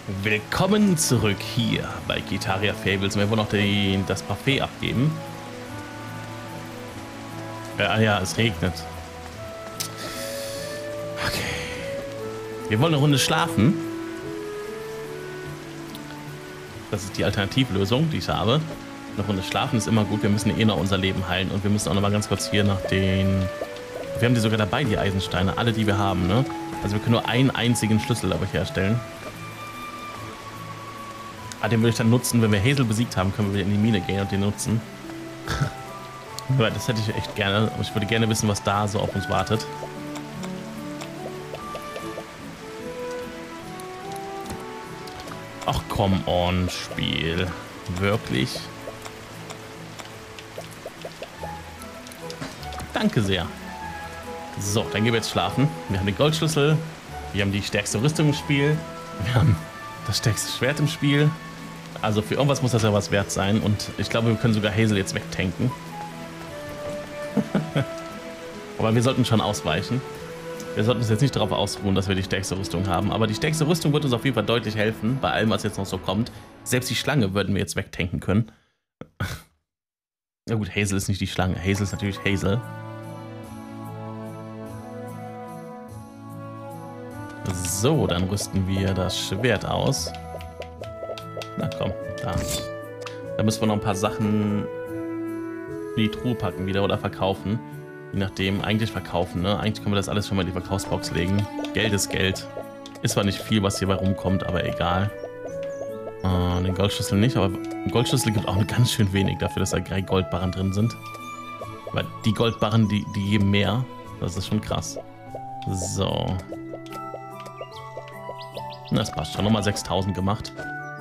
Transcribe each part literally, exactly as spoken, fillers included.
Willkommen zurück hier bei Gitaria Fables. Wir wollen noch den, das Parfait abgeben. Äh, ah ja, es regnet. Okay. Wir wollen eine Runde schlafen. Das ist die Alternativlösung, die ich habe. Eine Runde schlafen ist immer gut. Wir müssen eh noch unser Leben heilen. Und wir müssen auch noch mal ganz kurz hier nach den... Wir haben die sogar dabei, die Eisensteine. Alle, die wir haben, ne? Also wir können nur einen einzigen Schlüssel, glaube ich, herstellen. Ah, den würde ich dann nutzen, wenn wir Hazel besiegt haben, können wir wieder in die Mine gehen und den nutzen. Das hätte ich echt gerne. Aber ich würde gerne wissen, was da so auf uns wartet. Ach, come on, Spiel. Wirklich? Danke sehr. So, dann gehen wir jetzt schlafen. Wir haben den Goldschlüssel. Wir haben die stärkste Rüstung im Spiel. Wir haben das stärkste Schwert im Spiel. Also für irgendwas muss das ja was wert sein. Und ich glaube, wir können sogar Hazel jetzt wegtanken. Aber wir sollten schon ausweichen. Wir sollten uns jetzt nicht darauf ausruhen, dass wir die stärkste Rüstung haben. Aber die stärkste Rüstung wird uns auf jeden Fall deutlich helfen, bei allem, was jetzt noch so kommt. Selbst die Schlange würden wir jetzt wegtanken können. Na gut, Hazel ist nicht die Schlange. Hazel ist natürlich Hazel. So, dann rüsten wir das Schwert aus. Na komm, da. Da müssen wir noch ein paar Sachen in die Truhe packen wieder oder verkaufen. Je nachdem, eigentlich verkaufen, ne? Eigentlich können wir das alles schon mal in die Verkaufsbox legen. Geld ist Geld. Ist zwar nicht viel, was hierbei rumkommt, aber egal. Äh, den Goldschlüssel nicht, aber ein Goldschlüssel gibt auch ganz schön wenig dafür, dass da drei Goldbarren drin sind. Weil die Goldbarren, die, die geben mehr. Das ist schon krass. So. Das passt schon. Nochmal sechstausend gemacht.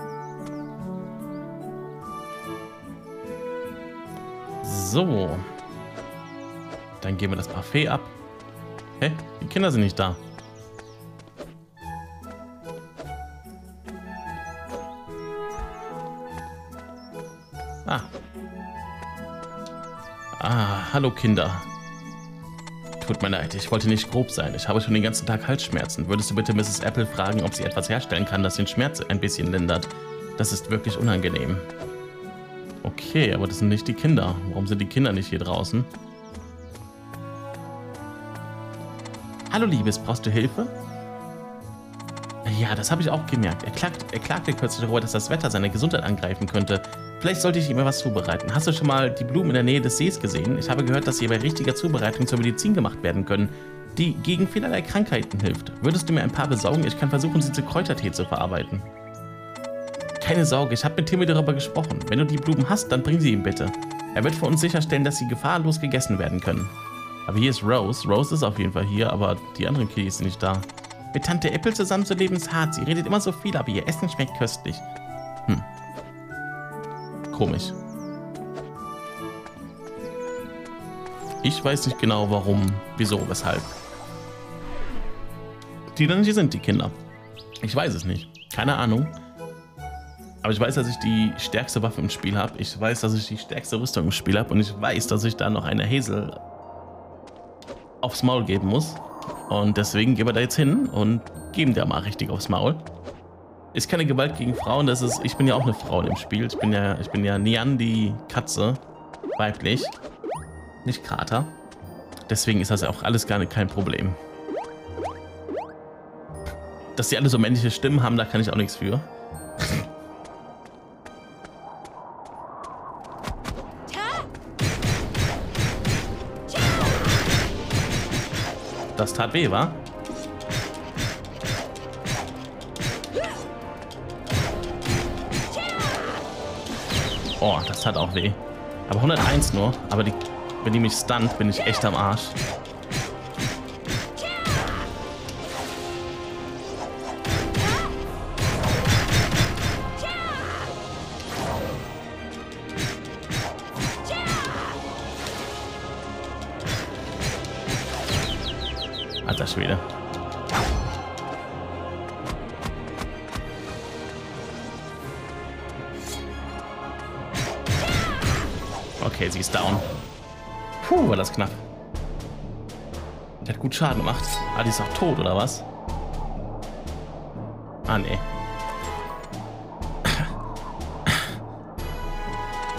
So. Dann geben wir das Parfait ab. Hä? Die Kinder sind nicht da. Ah. Ah, hallo Kinder. Tut mir leid, ich wollte nicht grob sein. Ich habe schon den ganzen Tag Halsschmerzen. Würdest du bitte Misses Apple fragen, ob sie etwas herstellen kann, das den Schmerz ein bisschen lindert? Das ist wirklich unangenehm. Okay, aber das sind nicht die Kinder. Warum sind die Kinder nicht hier draußen? Hallo Liebes, brauchst du Hilfe? Ja, das habe ich auch gemerkt. Er, klagt, er klagte kürzlich darüber, dass das Wetter seine Gesundheit angreifen könnte. Vielleicht sollte ich ihm etwas zubereiten. Hast du schon mal die Blumen in der Nähe des Sees gesehen? Ich habe gehört, dass sie bei richtiger Zubereitung zur Medizin gemacht werden können, die gegen vielerlei Krankheiten hilft. Würdest du mir ein paar besorgen? Ich kann versuchen, sie zu Kräutertee zu verarbeiten. Keine Sorge, ich habe mit Timmy darüber gesprochen. Wenn du die Blumen hast, dann bring sie ihm bitte. Er wird für uns sicherstellen, dass sie gefahrlos gegessen werden können. Aber hier ist Rose. Rose ist auf jeden Fall hier, aber die anderen Kiddies sind nicht da. Mit Tante Apple zusammen zu leben ist hart. Sie redet immer so viel, aber ihr Essen schmeckt köstlich. Hm. Komisch. Ich weiß nicht genau, warum, wieso, weshalb. Die dann hier sind, die Kinder. Ich weiß es nicht. Keine Ahnung. Aber ich weiß, dass ich die stärkste Waffe im Spiel habe. Ich weiß, dass ich die stärkste Rüstung im Spiel habe. Und ich weiß, dass ich da noch eine Hazel aufs Maul geben muss. Und deswegen gehen wir da jetzt hin und geben der mal richtig aufs Maul. Ist keine Gewalt gegen Frauen, das ist, ich bin ja auch eine Frau in dem Spiel. Ich bin ja, ich bin ja Nian, die Katze, weiblich, nicht Krater. Deswegen ist das ja auch alles gar nicht kein Problem. Dass die alle so männliche Stimmen haben, da kann ich auch nichts für. Das tat weh, wa? Oh, das tat auch weh. Aber hunderteins nur. Aber die, wenn die mich stunt, bin ich echt am Arsch. Alter Schwede. Okay, sie ist down. Puh, war das knapp. Der hat gut Schaden gemacht. Ah, die ist auch tot, oder was? Ah, nee.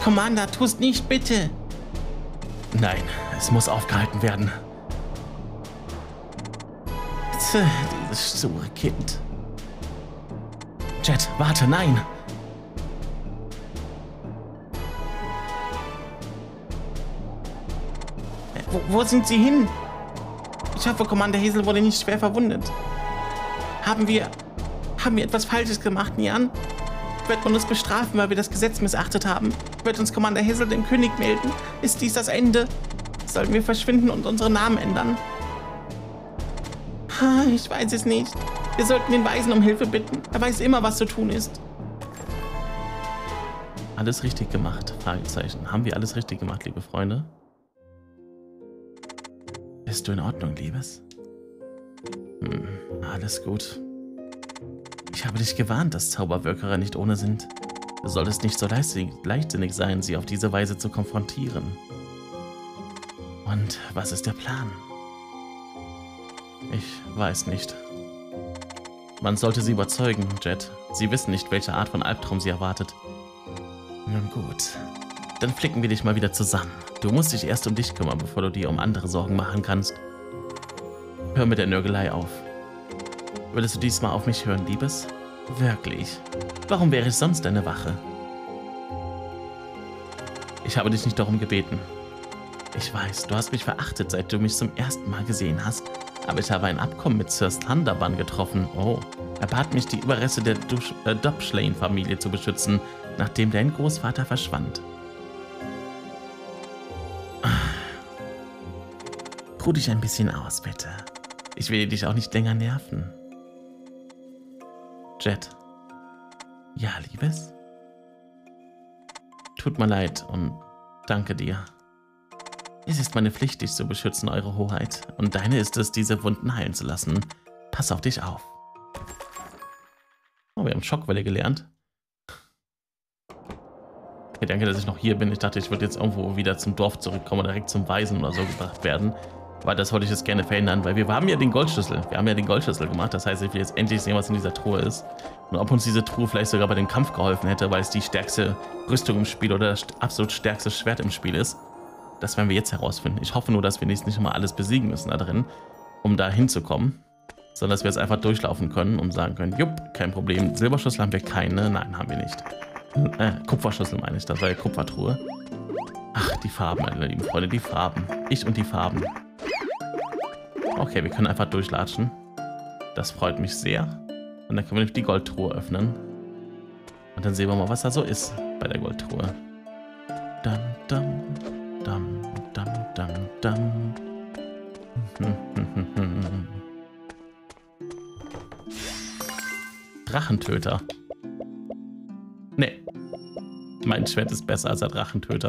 Commander, tu's nicht, bitte! Nein, es muss aufgehalten werden. Tch, dieses sture Kind. Jet, warte, nein! Wo, wo sind Sie hin? Ich hoffe, Commander Hazel wurde nicht schwer verwundet. Haben wir... Haben wir etwas Falsches gemacht, Nian? Wird man uns bestrafen, weil wir das Gesetz missachtet haben? Wird uns Commander Hazel dem König melden? Ist dies das Ende? Sollten wir verschwinden und unsere Namen ändern? Ich weiß es nicht. Wir sollten den Weisen um Hilfe bitten. Er weiß immer, was zu tun ist. Alles richtig gemacht? Fragezeichen. Haben wir alles richtig gemacht, liebe Freunde? Bist du in Ordnung, Liebes? Hm, alles gut. Ich habe dich gewarnt, dass Zauberwirkerer nicht ohne sind. Du solltest nicht so leichtsinnig sein, sie auf diese Weise zu konfrontieren. Und was ist der Plan? Ich weiß nicht. Man sollte sie überzeugen, Jet. Sie wissen nicht, welche Art von Albtraum sie erwartet. Nun gut. Dann flicken wir dich mal wieder zusammen. Du musst dich erst um dich kümmern, bevor du dir um andere Sorgen machen kannst. Hör mit der Nörgelei auf. Würdest du diesmal auf mich hören, Liebes? Wirklich? Warum wäre ich sonst deine Wache? Ich habe dich nicht darum gebeten. Ich weiß, du hast mich verachtet, seit du mich zum ersten Mal gesehen hast. Aber ich habe ein Abkommen mit Sir Thunderban getroffen. Oh, er bat mich, die Überreste der äh, Dobshlane-Familie zu beschützen, nachdem dein Großvater verschwand. Ruh dich ein bisschen aus, bitte. Ich will dich auch nicht länger nerven. Jet. Ja, Liebes? Tut mir leid und danke dir. Es ist meine Pflicht, dich zu beschützen, Eure Hoheit. Und deine ist es, diese Wunden heilen zu lassen. Pass auf dich auf. Oh, wir haben Schockwelle gelernt. Okay, danke, dass ich noch hier bin. Ich dachte, ich würde jetzt irgendwo wieder zum Dorf zurückkommen oder direkt zum Weisen oder so gebracht werden. Aber das wollte ich jetzt gerne verhindern, weil wir haben ja den Goldschlüssel. Wir haben ja den Goldschlüssel gemacht. Das heißt, ich will jetzt endlich sehen, was in dieser Truhe ist. Und ob uns diese Truhe vielleicht sogar bei dem Kampf geholfen hätte, weil es die stärkste Rüstung im Spiel oder das absolut stärkste Schwert im Spiel ist. Das werden wir jetzt herausfinden. Ich hoffe nur, dass wir nicht mal alles besiegen müssen da drin, um da hinzukommen. Sondern dass wir jetzt einfach durchlaufen können und sagen können, jupp, kein Problem. Silberschlüssel haben wir keine. Nein, haben wir nicht. Äh, Kupferschlüssel meine ich. Das war die Kupfertruhe. Ach, die Farben, meine lieben Freunde, die Farben. Ich und die Farben. Okay, wir können einfach durchlatschen. Das freut mich sehr. Und dann können wir nämlich die Goldtruhe öffnen. Und dann sehen wir mal, was da so ist bei der Goldtruhe. Dum, dum, dum, dum, dum, dum. Drachentöter. Nee. Mein Schwert ist besser als der Drachentöter.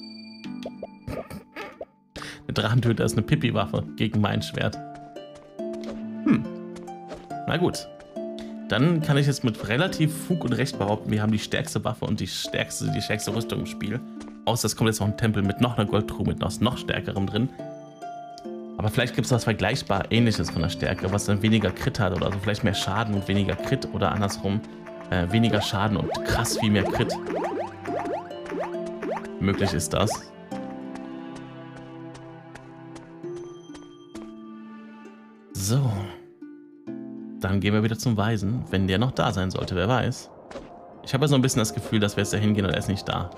Der Drachentöter ist eine Pipi-Waffe gegen mein Schwert. Hm. Na gut. Dann kann ich jetzt mit relativ Fug und Recht behaupten, wir haben die stärkste Waffe und die stärkste, die stärkste Rüstung im Spiel. Außer es kommt jetzt noch ein Tempel mit noch einer Goldtruhe, mit noch, noch stärkerem drin. Aber vielleicht gibt es was vergleichbar Ähnliches von der Stärke, was dann weniger Crit hat oder so. Vielleicht mehr Schaden und weniger Crit oder andersrum. Äh, weniger Schaden und krass viel mehr Crit. Möglich ist das. So. Dann gehen wir wieder zum Weisen, wenn der noch da sein sollte, wer weiß. Ich habe ja so ein bisschen das Gefühl, dass wir jetzt da hingehen und er ist nicht da.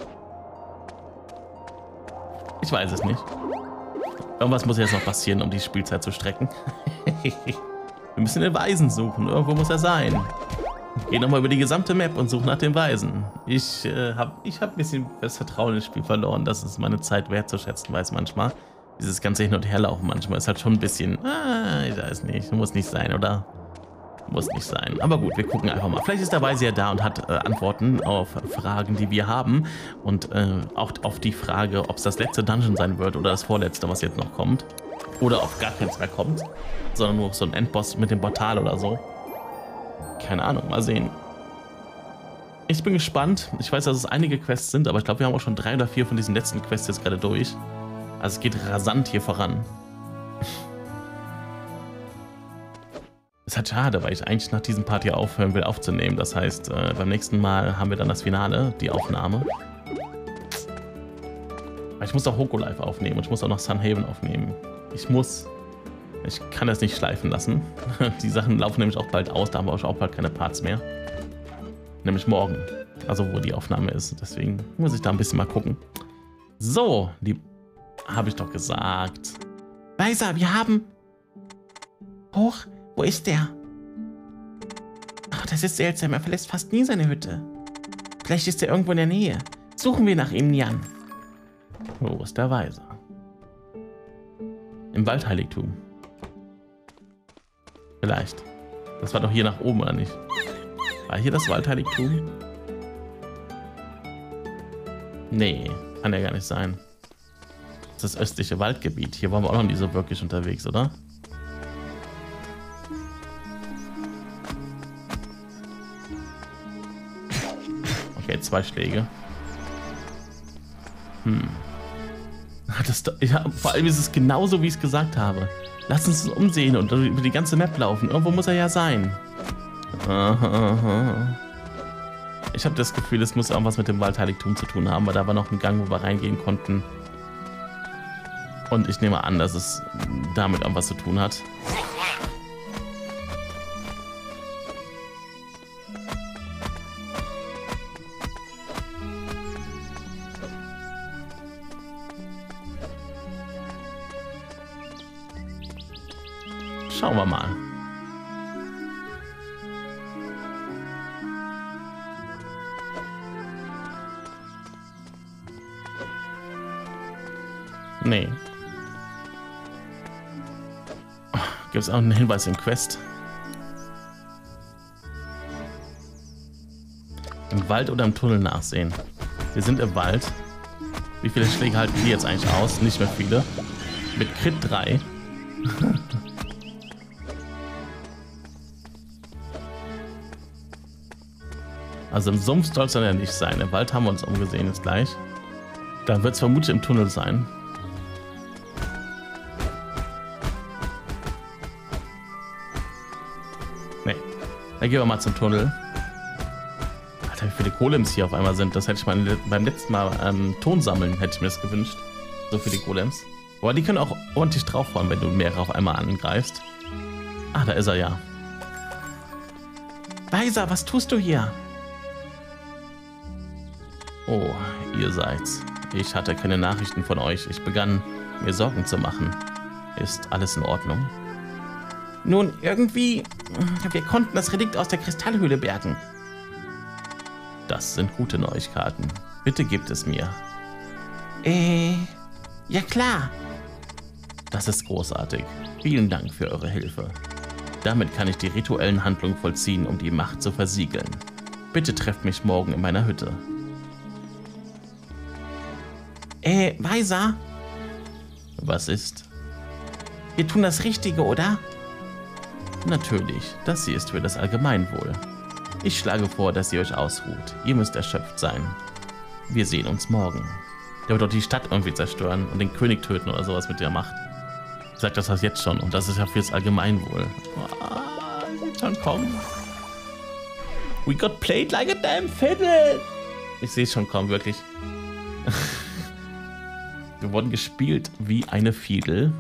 Ich weiß es nicht. Irgendwas muss jetzt noch passieren, um die Spielzeit zu strecken. Wir müssen den Weisen suchen. Irgendwo muss er sein. Geh nochmal über die gesamte Map und such nach dem Weisen. Ich äh, habe ich hab ein bisschen das Vertrauen ins Spiel verloren. Das ist meine Zeit wertzuschätzen, weiß manchmal. Dieses ganze Hin- und Herlaufen manchmal ist halt schon ein bisschen... Ah, ich weiß nicht. Muss nicht sein, oder? Muss nicht sein. Aber gut, wir gucken einfach mal. Vielleicht ist der Weise ja da und hat äh, Antworten auf Fragen, die wir haben. Und äh, auch auf die Frage, ob es das letzte Dungeon sein wird oder das vorletzte, was jetzt noch kommt. Oder ob gar keins mehr kommt. Sondern nur so ein Endboss mit dem Portal oder so. Keine Ahnung, mal sehen. Ich bin gespannt. Ich weiß, dass es einige Quests sind, aber ich glaube, wir haben auch schon drei oder vier von diesen letzten Quests jetzt gerade durch. Also es geht rasant hier voran. Ist halt schade, weil ich eigentlich nach diesem Part hier aufhören will aufzunehmen. Das heißt, äh, beim nächsten Mal haben wir dann das Finale, die Aufnahme. Ich muss auch Hokolive aufnehmen und ich muss auch noch Sunhaven aufnehmen. Ich muss. Ich kann das nicht schleifen lassen. Die Sachen laufen nämlich auch bald aus, da haben wir auch bald keine Parts mehr. Nämlich morgen. Also wo die Aufnahme ist. Deswegen muss ich da ein bisschen mal gucken. So, die habe ich doch gesagt. Weiser, wir haben... Hoch, wo ist der? Ach, das ist seltsam. Er verlässt fast nie seine Hütte. Vielleicht ist er irgendwo in der Nähe. Suchen wir nach ihm, Nian. Wo ist der Weiser? Im Waldheiligtum. Vielleicht. Das war doch hier nach oben, oder nicht? War hier das Waldheiligtum? Nee, kann ja gar nicht sein. Das ist das östliche Waldgebiet. Hier waren wir auch noch nie so wirklich unterwegs, oder? Okay, zwei Schläge. Hm. Das, ja, vor allem ist es genauso, wie ich es gesagt habe. Lass uns uns umsehen und über die ganze Map laufen. Irgendwo muss er ja sein. Aha. Ich habe das Gefühl, es muss irgendwas mit dem Waldheiligtum zu tun haben, weil da war noch ein Gang, wo wir reingehen konnten. Und ich nehme an, dass es damit irgendwas zu tun hat. Schauen wir mal. Nee. Oh, gibt es auch einen Hinweis im Quest? Im Wald oder im Tunnel nachsehen. Wir sind im Wald. Wie viele Schläge halten die jetzt eigentlich aus? Nicht mehr viele. Mit Crit drei. Also im Sumpf soll es dann ja nicht sein. Im Wald haben wir uns umgesehen jetzt gleich. Dann wird es vermutlich im Tunnel sein. Nee. Dann gehen wir mal zum Tunnel. Alter, wie viele Golems hier auf einmal sind. Das hätte ich mal beim letzten Mal ähm, Ton sammeln, hätte ich mir das gewünscht. So viele Golems. Aber die können auch ordentlich draufhauen, wenn du mehrere auf einmal angreifst. Ah, da ist er ja. Weiser, was tust du hier? Oh, ihr seid's. Ich hatte keine Nachrichten von euch. Ich begann, mir Sorgen zu machen. Ist alles in Ordnung? Nun, irgendwie... Wir konnten das Relikt aus der Kristallhöhle bergen. Das sind gute Neuigkeiten. Bitte gebt es mir. Äh... Ja klar. Das ist großartig. Vielen Dank für eure Hilfe. Damit kann ich die rituellen Handlungen vollziehen, um die Macht zu versiegeln. Bitte trefft mich morgen in meiner Hütte. Äh, Weiser? Was ist? Wir tun das Richtige, oder? Natürlich, das hier ist für das Allgemeinwohl. Ich schlage vor, dass ihr euch ausruht. Ihr müsst erschöpft sein. Wir sehen uns morgen. Der wird doch die Stadt irgendwie zerstören und den König töten oder sowas mit der Macht. Ich sag das jetzt schon und das ist ja fürs Allgemeinwohl. Oh, wird schon kommen. We got played like a damn fiddle. Ich sehe es schon kommen, wirklich. Wir wurden gespielt wie eine Fiedel.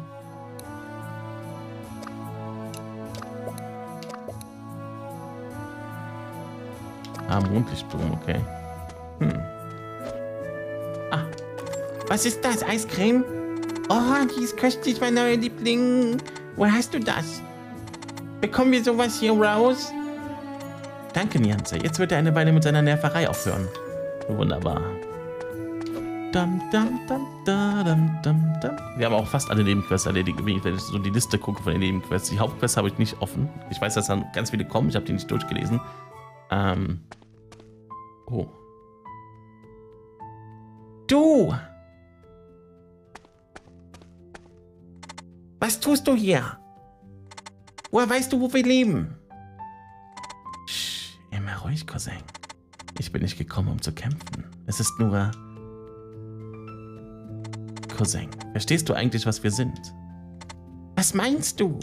Ah, Mondlichtblumen, okay. Hm. Ah, was ist das? Eiscreme? Oh, die ist köstlich, mein neuer Liebling. Wo hast du das? Bekommen wir sowas hier raus? Danke, Nianze. Jetzt wird er eine Weile mit seiner Nerverei aufhören. Wunderbar. Dum, dum, dum, dum, dum, dum. Wir haben auch fast alle Nebenquests erledigt, wenn ich so die Liste gucke von den Nebenquests. Die Hauptquests habe ich nicht offen. Ich weiß, dass dann ganz viele kommen. Ich habe die nicht durchgelesen. Ähm. Oh. Du! Was tust du hier? Woher weißt du, wo wir leben? Sch, immer ruhig, Cousin. Ich bin nicht gekommen, um zu kämpfen. Es ist nur... Cousin, verstehst du eigentlich, was wir sind? Was meinst du?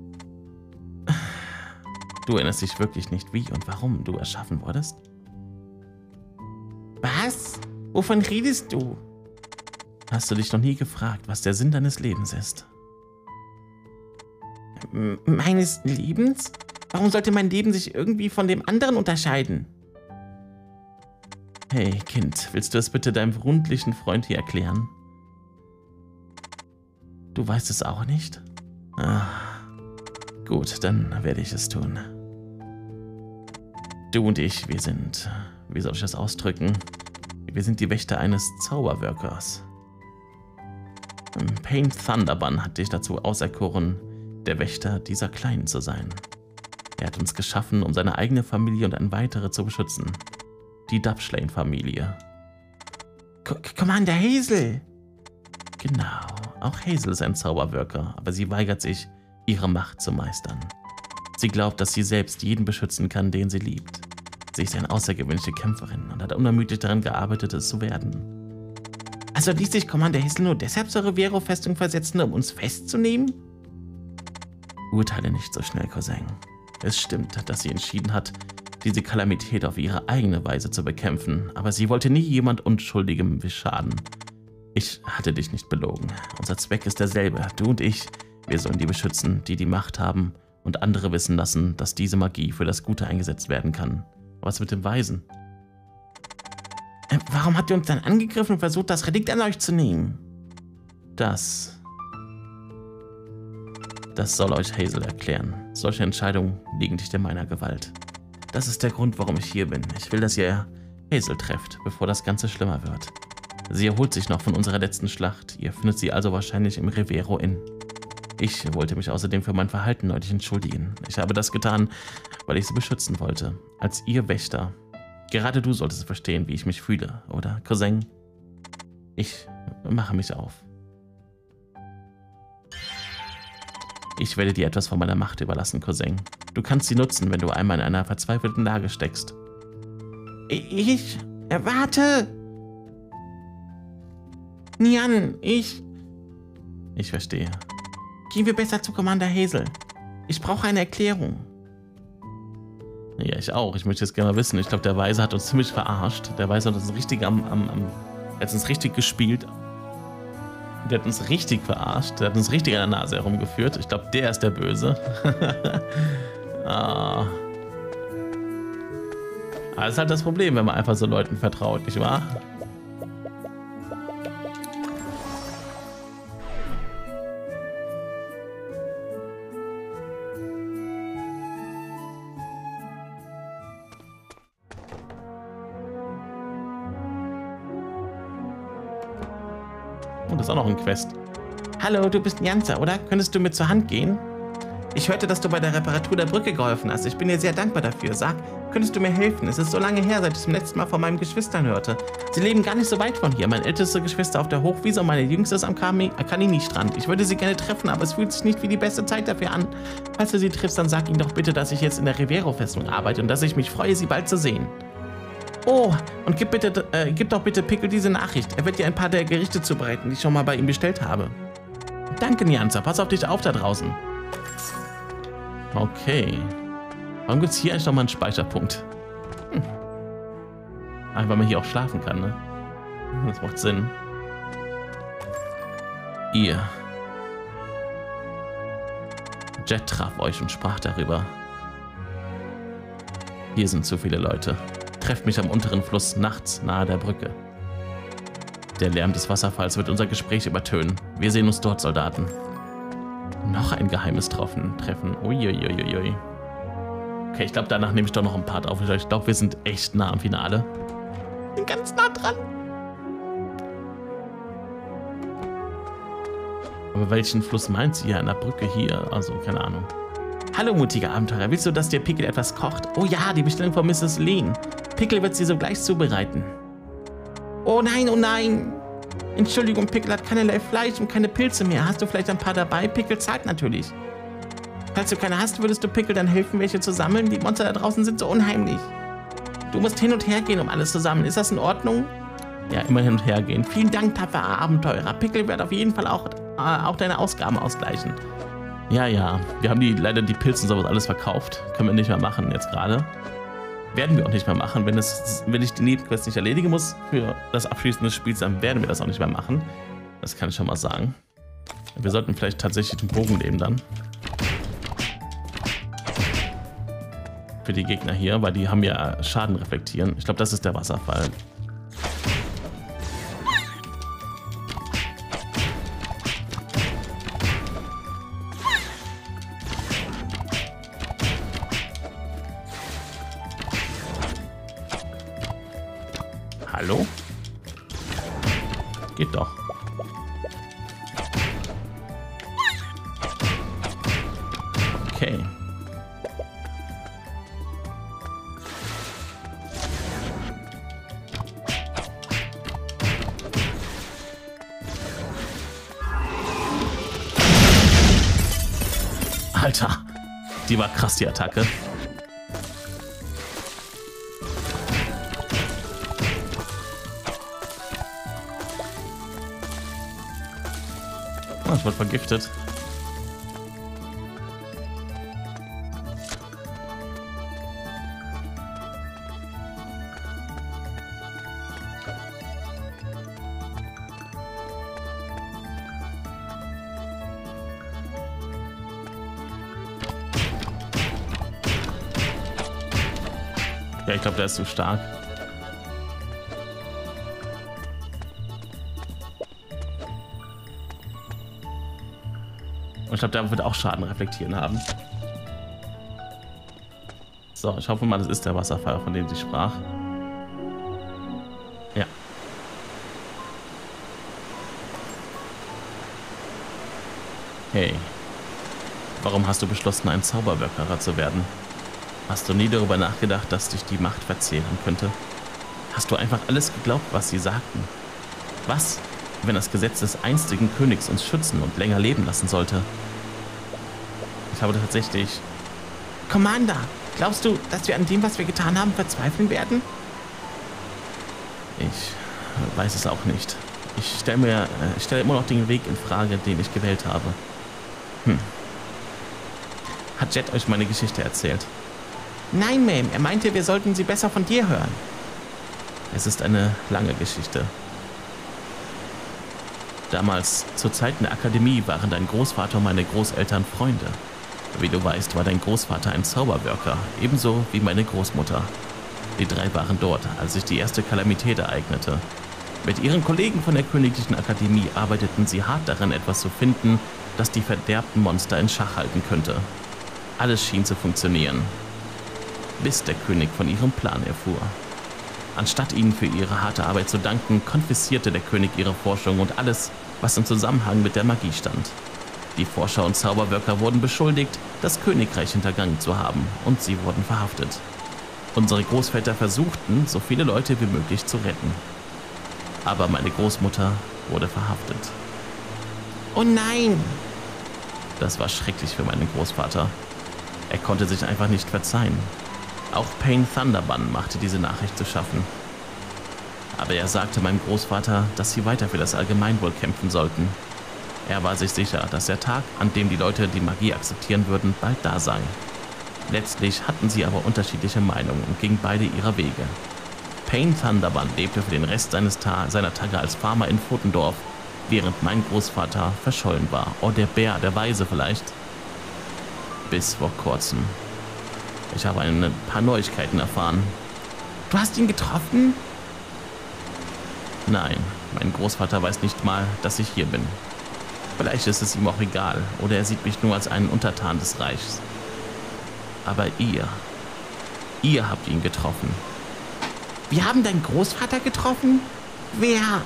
Du erinnerst dich wirklich nicht, wie und warum du erschaffen wurdest? Was? Wovon redest du? Hast du dich noch nie gefragt, was der Sinn deines Lebens ist? M- Meines Lebens? Warum sollte mein Leben sich irgendwie von dem anderen unterscheiden? Hey, Kind, willst du es bitte deinem rundlichen Freund hier erklären? Du weißt es auch nicht? Ah, gut, dann werde ich es tun. Du und ich, wir sind, wie soll ich das ausdrücken? Wir sind die Wächter eines Zauberworkers. Pain Thunderbun hat dich dazu auserkoren, der Wächter dieser Kleinen zu sein. Er hat uns geschaffen, um seine eigene Familie und eine weitere zu beschützen. Die Dubshlane-Familie. Commander Hazel! Genau, auch Hazel ist ein Zauberworker, aber sie weigert sich, ihre Macht zu meistern. Sie glaubt, dass sie selbst jeden beschützen kann, den sie liebt. Sie ist eine außergewöhnliche Kämpferin und hat unermüdlich daran gearbeitet, es zu werden. Also ließ sich Commander Hazel nur deshalb zur Rivero-Festung versetzen, um uns festzunehmen? Urteile nicht so schnell, Cousin. Es stimmt, dass sie entschieden hat, diese Kalamität auf ihre eigene Weise zu bekämpfen, aber sie wollte nie jemand Unschuldigem schaden. Ich hatte dich nicht belogen. Unser Zweck ist derselbe. Du und ich, wir sollen die beschützen, die die Macht haben und andere wissen lassen, dass diese Magie für das Gute eingesetzt werden kann. Was mit dem Weisen? Äh, warum habt ihr uns dann angegriffen und versucht, das Relikt an euch zu nehmen? Das... Das soll euch Hazel erklären. Solche Entscheidungen liegen nicht in meiner Gewalt. Das ist der Grund, warum ich hier bin. Ich will, dass ihr Hazel trefft, bevor das Ganze schlimmer wird. Sie erholt sich noch von unserer letzten Schlacht. Ihr findet sie also wahrscheinlich im Rivero Inn. Ich wollte mich außerdem für mein Verhalten neulich entschuldigen. Ich habe das getan, weil ich sie beschützen wollte. Als ihr Wächter. Gerade du solltest verstehen, wie ich mich fühle, oder, Cousin? Ich mache mich auf. Ich werde dir etwas von meiner Macht überlassen, Cousin. Du kannst sie nutzen, wenn du einmal in einer verzweifelten Lage steckst. Ich? Warte! Nian, ich... Ich verstehe. Gehen wir besser zu Commander Hazel. Ich brauche eine Erklärung. Ja, ich auch. Ich möchte jetzt gerne mal wissen. Ich glaube, der Weise hat uns ziemlich verarscht. Der Weise hat uns richtig am... am, am er hat uns richtig gespielt. Der hat uns richtig verarscht. Der hat uns richtig an der Nase herumgeführt. Ich glaube, der ist der Böse. ah. Aber das ist halt das Problem, wenn man einfach so Leuten vertraut, nicht wahr? Und das ist auch noch ein Quest. Hallo, du bist Nyanza, oder? Könntest du mir zur Hand gehen? Ich hörte, dass du bei der Reparatur der Brücke geholfen hast. Ich bin dir sehr dankbar dafür. Sag, könntest du mir helfen? Es ist so lange her, seit ich zum letzten Mal von meinen Geschwistern hörte. Sie leben gar nicht so weit von hier. Meine älteste Geschwister auf der Hochwiese und meine jüngste ist am Kanini-Strand. Ich würde sie gerne treffen, aber es fühlt sich nicht wie die beste Zeit dafür an. Falls du sie triffst, dann sag ihnen doch bitte, dass ich jetzt in der Rivero-Festung arbeite und dass ich mich freue, sie bald zu sehen. Oh, und gib, bitte, äh, gib doch bitte Pickle diese Nachricht. Er wird dir ein paar der Gerichte zubereiten, die ich schon mal bei ihm bestellt habe. Danke, Nyanza. Pass auf dich auf da draußen. Okay. Warum gibt es hier eigentlich nochmal einen Speicherpunkt? Hm. Einfach, weil man hier auch schlafen kann, ne? Das macht Sinn. Ihr. Jet traf euch und sprach darüber. Hier sind zu viele Leute. Trefft mich am unteren Fluss nachts nahe der Brücke. Der Lärm des Wasserfalls wird unser Gespräch übertönen. Wir sehen uns dort, Soldaten. Noch ein geheimes Treffen. Treffen. Uiuiuiui. Okay, ich glaube, danach nehme ich doch noch einen Part auf. Ich glaube, wir sind echt nah am Finale. Bin ganz nah dran. Aber welchen Fluss meint sie hier an der Brücke hier? Also, keine Ahnung. Hallo, mutiger Abenteurer. Willst du, dass dir Pickle etwas kocht? Oh ja, die Bestellung von Misses Lehn. Pickle wird sie sogleich zubereiten. Oh nein, oh nein. Entschuldigung, Pickle hat keinerlei Fleisch und keine Pilze mehr. Hast du vielleicht ein paar dabei? Pickle zahlt natürlich. Falls du keine hast, würdest du Pickle dann helfen, welche zu sammeln? Die Monster da draußen sind so unheimlich. Du musst hin und her gehen, um alles zu sammeln. Ist das in Ordnung? Ja, immer hin und her gehen. Vielen Dank, tapferer Abenteurer. Pickle wird auf jeden Fall auch, äh, auch deine Ausgaben ausgleichen. Ja, ja. Wir haben die leider die Pilze und sowas alles verkauft. Können wir nicht mehr machen jetzt gerade. Werden wir auch nicht mehr machen. Wenn, es, wenn ich die Nebenquest nicht erledigen muss für das Abschließen des Spiels, dann werden wir das auch nicht mehr machen. Das kann ich schon mal sagen. Wir sollten vielleicht tatsächlich den Bogen nehmen dann. Für die Gegner hier, weil die haben ja Schaden reflektieren. Ich glaube, das ist der Wasserfall. Hallo? Geht doch. Okay. Alter, die war krass, die Attacke. Oh, ich wurde vergiftet. Ja, ich glaube, der ist zu stark. Und ich glaube, der wird auch Schaden reflektieren haben. So, ich hoffe mal, das ist der Wasserfall, von dem sie sprach. Ja. Hey. Warum hast du beschlossen, ein Zauberwirker zu werden? Hast du nie darüber nachgedacht, dass dich die Macht verzehren könnte? Hast du einfach alles geglaubt, was sie sagten? Was, wenn das Gesetz des einstigen Königs uns schützen und länger leben lassen sollte? Ich habe tatsächlich... Commander, glaubst du, dass wir an dem, was wir getan haben, verzweifeln werden? Ich weiß es auch nicht. Ich stelle mir, äh, ich stelle immer noch den Weg in Frage, den ich gewählt habe. Hm. Hat Jet euch meine Geschichte erzählt? Nein, Ma'am. Er meinte, wir sollten sie besser von dir hören. Es ist eine lange Geschichte. Damals, zur Zeit in der Akademie, waren dein Großvater und meine Großeltern Freunde. Wie du weißt, war dein Großvater ein Zauberwirker, ebenso wie meine Großmutter. Die drei waren dort, als sich die erste Kalamität ereignete. Mit ihren Kollegen von der Königlichen Akademie arbeiteten sie hart daran, etwas zu finden, das die verderbten Monster in Schach halten könnte. Alles schien zu funktionieren, bis der König von ihrem Plan erfuhr. Anstatt ihnen für ihre harte Arbeit zu danken, konfiszierte der König ihre Forschung und alles, was im Zusammenhang mit der Magie stand. Die Forscher und Zauberwirker wurden beschuldigt, das Königreich hintergangen zu haben, und sie wurden verhaftet. Unsere Großväter versuchten, so viele Leute wie möglich zu retten. Aber meine Großmutter wurde verhaftet. Oh nein! Das war schrecklich für meinen Großvater. Er konnte sich einfach nicht verzeihen. Auch Pain Thunderban machte diese Nachricht zu schaffen. Aber er sagte meinem Großvater, dass sie weiter für das Allgemeinwohl kämpfen sollten. Er war sich sicher, dass der Tag, an dem die Leute die Magie akzeptieren würden, bald da sei. Letztlich hatten sie aber unterschiedliche Meinungen und gingen beide ihrer Wege. Pain Thunderban lebte für den Rest seines Ta- seiner Tage als Farmer in Fotendorf, während mein Großvater verschollen war. Oh, der Bär, der Weise vielleicht. Bis vor kurzem. Ich habe ein paar Neuigkeiten erfahren. Du hast ihn getroffen? Nein, mein Großvater weiß nicht mal, dass ich hier bin. Vielleicht ist es ihm auch egal, oder er sieht mich nur als einen Untertan des Reichs. Aber ihr, ihr habt ihn getroffen. Wir haben deinen Großvater getroffen? Wer?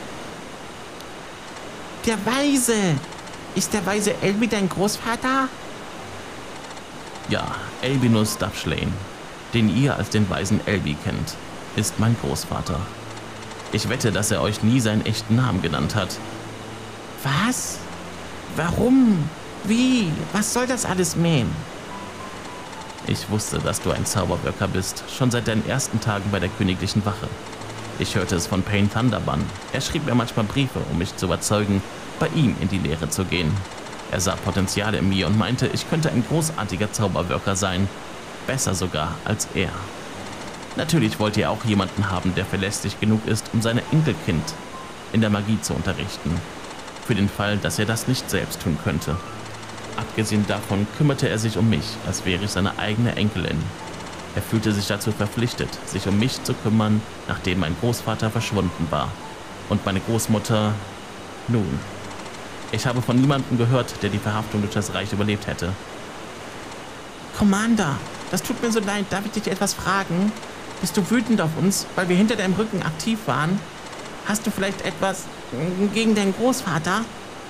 Der Weise. Ist der Weise Elby dein Großvater? Ja, Albinus Dubslane, den ihr als den weisen Elby kennt, ist mein Großvater. Ich wette, dass er euch nie seinen echten Namen genannt hat. Was? Warum? Wie? Was soll das alles, Ma'am? Ich wusste, dass du ein Zauberwirker bist, schon seit deinen ersten Tagen bei der königlichen Wache. Ich hörte es von Pain Thunderban. Er schrieb mir manchmal Briefe, um mich zu überzeugen, bei ihm in die Lehre zu gehen. Er sah Potenzial in mir und meinte, ich könnte ein großartiger Zauberwirker sein. Besser sogar als er. Natürlich wollte er auch jemanden haben, der verlässlich genug ist, um seine Enkelkind in der Magie zu unterrichten. Für den Fall, dass er das nicht selbst tun könnte. Abgesehen davon kümmerte er sich um mich, als wäre ich seine eigene Enkelin. Er fühlte sich dazu verpflichtet, sich um mich zu kümmern, nachdem mein Großvater verschwunden war. Und meine Großmutter... Nun, ich habe von niemandem gehört, der die Verhaftung durch das Reich überlebt hätte. Commander, das tut mir so leid. Darf ich dich etwas fragen? Bist du wütend auf uns, weil wir hinter deinem Rücken aktiv waren? Hast du vielleicht etwas gegen deinen Großvater?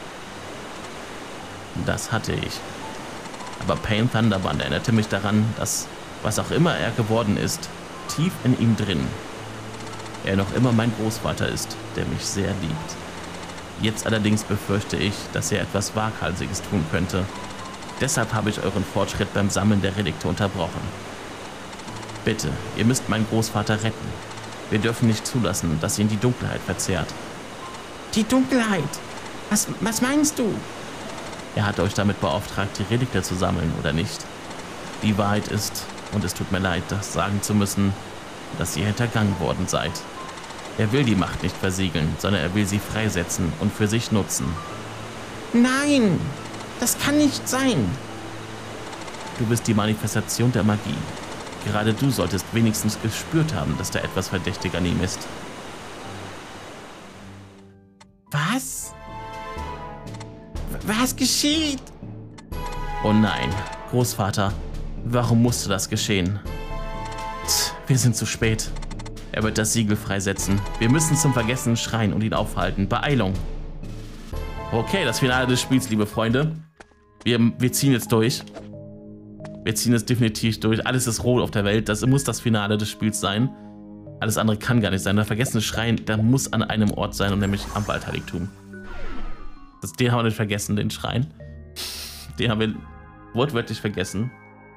Das hatte ich. Aber Pain Thunderband erinnerte mich daran, dass, was auch immer er geworden ist, tief in ihm drin, er noch immer mein Großvater ist, der mich sehr liebt. Jetzt allerdings befürchte ich, dass er etwas Waghalsiges tun könnte. Deshalb habe ich euren Fortschritt beim Sammeln der Relikte unterbrochen. Bitte, ihr müsst meinen Großvater retten. Wir dürfen nicht zulassen, dass ihn die Dunkelheit verzehrt. Die Dunkelheit? Was, was meinst du? Er hat euch damit beauftragt, die Relikte zu sammeln, oder nicht? Die Wahrheit ist, und es tut mir leid, das sagen zu müssen, dass ihr hintergangen worden seid. Er will die Macht nicht versiegeln, sondern er will sie freisetzen und für sich nutzen. Nein, das kann nicht sein. Du bist die Manifestation der Magie. Gerade du solltest wenigstens gespürt haben, dass da etwas verdächtig an ihm ist. Was? Was geschieht? Oh nein, Großvater, warum musste das geschehen? Tch, wir sind zu spät. Er wird das Siegel freisetzen. Wir müssen zum vergessenen Schrein und ihn aufhalten. Beeilung! Okay, das Finale des Spiels, liebe Freunde. Wir, wir ziehen jetzt durch. Wir ziehen jetzt definitiv durch. Alles ist rot auf der Welt. Das muss das Finale des Spiels sein. Alles andere kann gar nicht sein. Der vergessene Schrein, der muss an einem Ort sein, und nämlich am Waldheiligtum. Das, den haben wir nicht vergessen, den Schrein. Den haben wir wortwörtlich vergessen.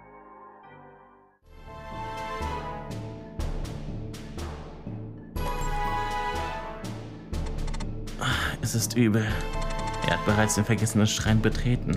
Es ist übel. Er hat bereits den vergessenen Schrein betreten.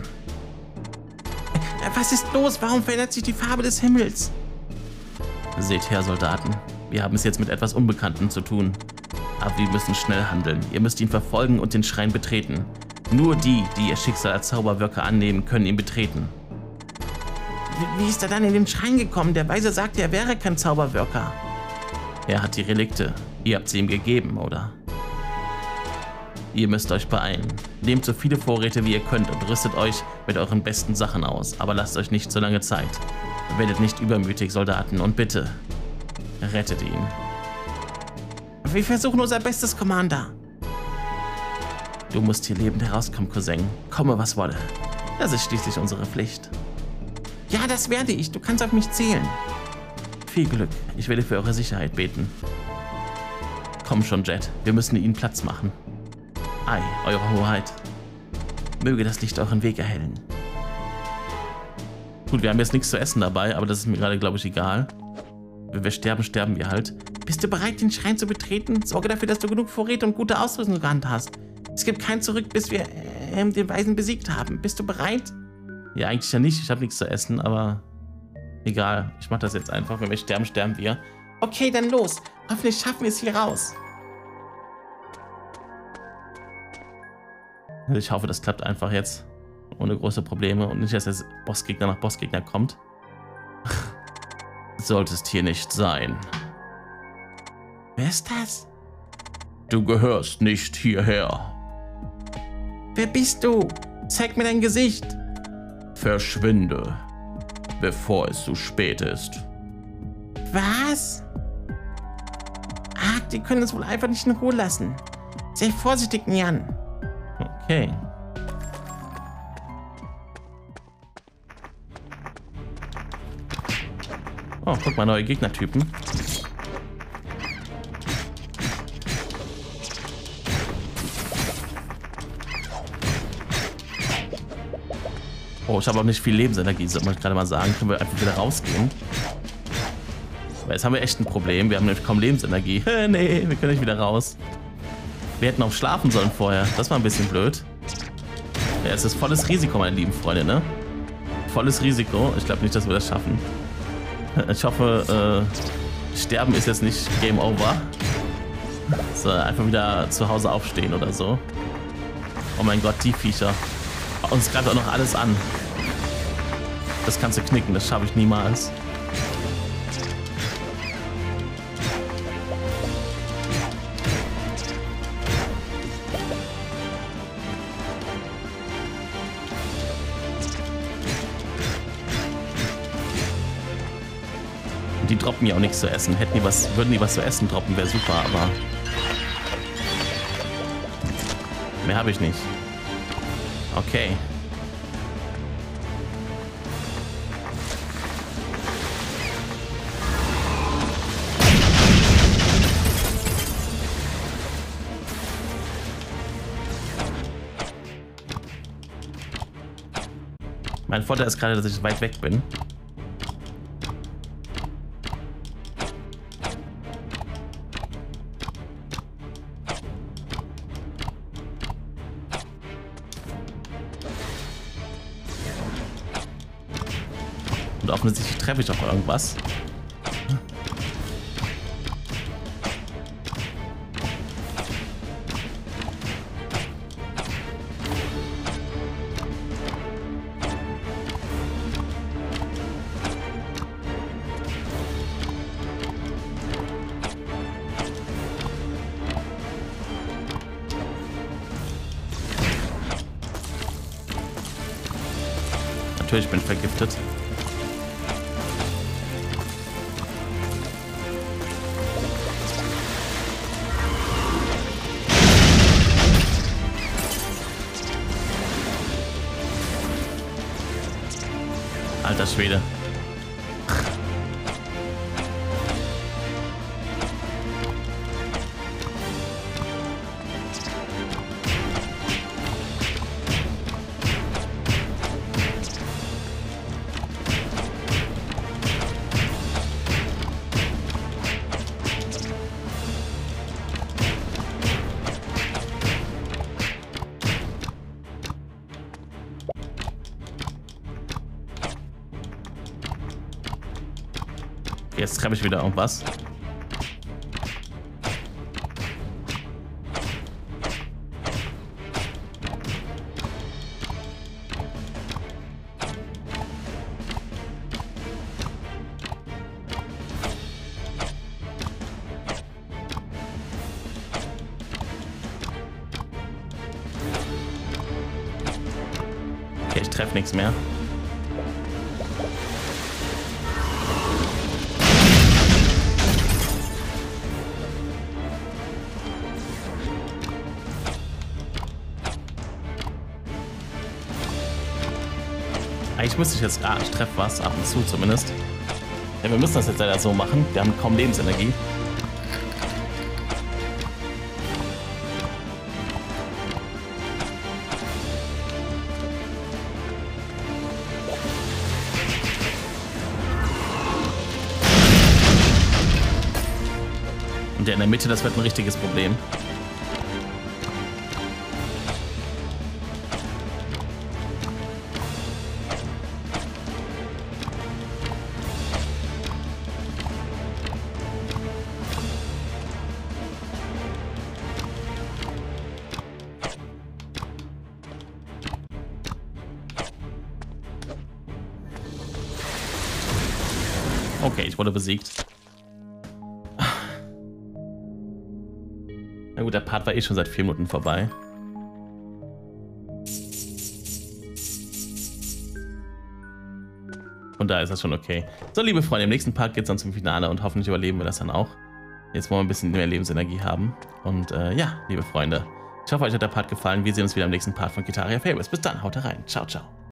Was ist los? Warum verändert sich die Farbe des Himmels? Seht her, Soldaten. Wir haben es jetzt mit etwas Unbekanntem zu tun. Aber wir müssen schnell handeln. Ihr müsst ihn verfolgen und den Schrein betreten. Nur die, die ihr Schicksal als Zauberwirker annehmen, können ihn betreten. Wie, wie ist er dann in den Schrein gekommen? Der Weise sagte, er wäre kein Zauberwirker. Er hat die Relikte. Ihr habt sie ihm gegeben, oder? Ihr müsst euch beeilen. Nehmt so viele Vorräte, wie ihr könnt, und rüstet euch mit euren besten Sachen aus. Aber lasst euch nicht so lange Zeit. Werdet nicht übermütig, Soldaten, und bitte, rettet ihn. Wir versuchen unser Bestes, Commander. Du musst hier lebend herauskommen, Cousin. Komme, was wolle. Das ist schließlich unsere Pflicht. Ja, das werde ich. Du kannst auf mich zählen. Viel Glück. Ich werde für eure Sicherheit beten. Komm schon, Jet. Wir müssen ihnen Platz machen. Ei, eure Hoheit. Möge das Licht euren Weg erhellen. Gut, wir haben jetzt nichts zu essen dabei, aber das ist mir gerade, glaube ich, egal. Wenn wir sterben, sterben wir halt. Bist du bereit, den Schrein zu betreten? Sorge dafür, dass du genug Vorräte und gute Ausrüstung zur Hand hast. Es gibt kein Zurück, bis wir äh, den Weisen besiegt haben. Bist du bereit? Ja, eigentlich ja nicht. Ich habe nichts zu essen, aber egal. Ich mache das jetzt einfach. Wenn wir sterben, sterben wir. Okay, dann los. Hoffentlich schaffen wir es hier raus. Ich hoffe, das klappt einfach jetzt. Ohne große Probleme. Und nicht, dass jetzt Bossgegner nach Bossgegner kommt. Solltest hier nicht sein. Wer ist das? Du gehörst nicht hierher. Wer bist du? Zeig mir dein Gesicht. Verschwinde, bevor es zu spät ist. Was? Ah, die können uns wohl einfach nicht in Ruhe lassen. Sei vorsichtig, Nyan. Okay. Oh, guck mal, neue Gegnertypen. Oh, ich habe auch nicht viel Lebensenergie, sollte man gerade mal sagen. Können wir einfach wieder rausgehen? Weil jetzt haben wir echt ein Problem. Wir haben nämlich kaum Lebensenergie. Nee, wir können nicht wieder raus. Wir hätten auch schlafen sollen vorher. Das war ein bisschen blöd. Ja, es ist volles Risiko, meine lieben Freunde, ne? Volles Risiko. Ich glaube nicht, dass wir das schaffen. Ich hoffe, äh, Sterben ist jetzt nicht Game Over. So, einfach wieder zu Hause aufstehen oder so. Oh mein Gott, die Viecher. Uns greift auch noch alles an. Das kannst du knicken, das schaffe ich niemals. Die droppen ja auch nichts zu essen. Hätten die was, würden die was zu essen droppen, wäre super, aber mehr habe ich nicht. Okay. Mein Vorteil ist gerade, dass ich weit weg bin. Und offensichtlich treffe ich auf irgendwas. Natürlich bin ich vergiftet. Alter Schwede. Jetzt treffe ich wieder irgendwas. Okay, ich treffe nichts mehr. Eigentlich müsste ich jetzt, ah, ich treffe was, ab und zu zumindest. Ja, wir müssen das jetzt leider so machen. Wir haben kaum Lebensenergie. Und der in der Mitte, das wird ein richtiges Problem. Okay, ich wurde besiegt. Na gut, der Part war eh schon seit vier Minuten vorbei. Und da ist das schon okay. So, liebe Freunde, im nächsten Part geht es dann zum Finale und hoffentlich überleben wir das dann auch. Jetzt wollen wir ein bisschen mehr Lebensenergie haben. Und äh, ja, liebe Freunde, ich hoffe, euch hat der Part gefallen. Wir sehen uns wieder im nächsten Part von Gitaria Fables. Bis dann, haut rein. Ciao, ciao.